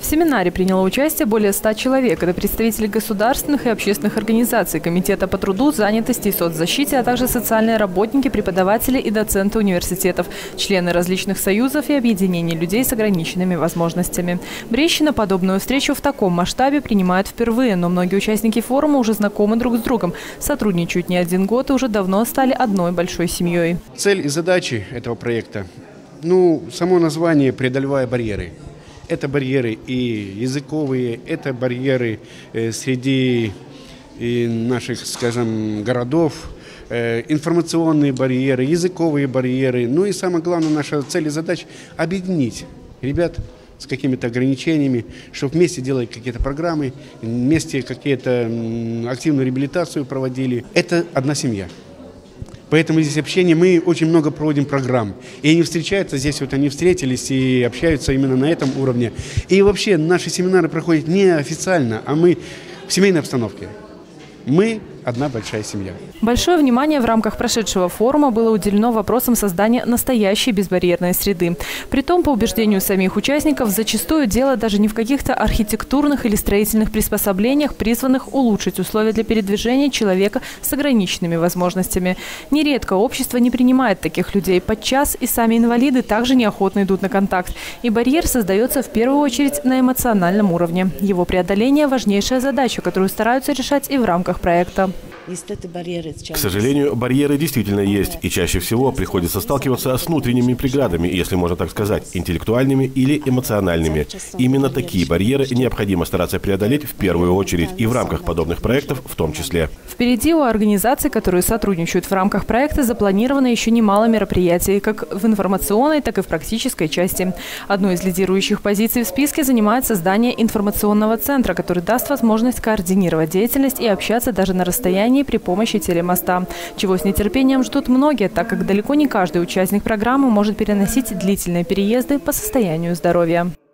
семинаре приняло участие более 100 человек. Это представители государственных и общественных организаций, Комитета по труду, занятости и соцзащите, а также социальные работники, преподаватели и доценты университетов, члены различных союзов и объединений людей с ограниченными возможностями. Брещина подобную встречу в таком масштабе принимают впервые, но многие участники форума уже знакомы друг с другом, сотрудничают не один год и уже давно стали одной большой семьей. Цель и задачи этого проекта, само название «Преодолевая барьеры». Это барьеры и языковые, это барьеры среди наших, скажем, городов, информационные барьеры, языковые барьеры. И самое главное, наша цель и задача – объединить ребят с какими-то ограничениями, чтобы вместе делать какие-то программы, вместе какие-то активную реабилитацию проводили. Это одна семья. Поэтому здесь общение, мы очень много проводим программ. И они встречаются здесь, они встретились и общаются именно на этом уровне. И вообще наши семинары проходят не официально, а мы в семейной обстановке. Мы одна большая семья. Большое внимание в рамках прошедшего форума было уделено вопросам создания настоящей безбарьерной среды. Притом, по убеждению самих участников, зачастую дело даже не в каких-то архитектурных или строительных приспособлениях, призванных улучшить условия для передвижения человека с ограниченными возможностями. Нередко общество не принимает таких людей. Подчас и сами инвалиды также неохотно идут на контакт. И барьер создается в первую очередь на эмоциональном уровне. Его преодоление – важнейшая задача, которую стараются решать и в рамках проекта. К сожалению, барьеры действительно есть, и чаще всего приходится сталкиваться с внутренними преградами, если можно так сказать, интеллектуальными или эмоциональными. Именно такие барьеры необходимо стараться преодолеть в первую очередь и в рамках подобных проектов в том числе. Впереди у организаций, которые сотрудничают в рамках проекта, запланировано еще немало мероприятий, как в информационной, так и в практической части. Одной из лидирующих позиций в списке занимает создание информационного центра, который даст возможность координировать деятельность и общаться даже на расстоянии при помощи телемоста, чего с нетерпением ждут многие, так как далеко не каждый участник программы может переносить длительные переезды по состоянию здоровья.